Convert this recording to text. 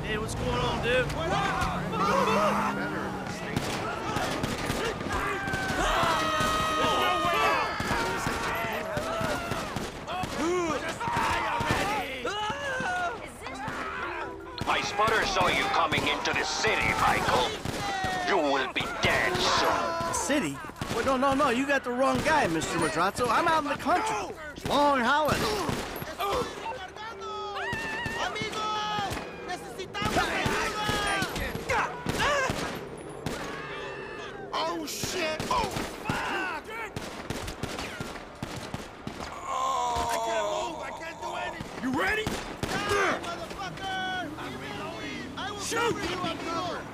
Hey, what's going on, dude? My spotter saw you coming into the city, Michael. You will be dead soon. The city? Well, no, you got the wrong guy, Mr. Madrazo. I'm out in the country. Long holiday. Oh, shit! Oh, fuck! Oh! I can't move! I can't do anything! You ready? Motherfucker! I'm reloading! I will Shoot! cover you up, cover!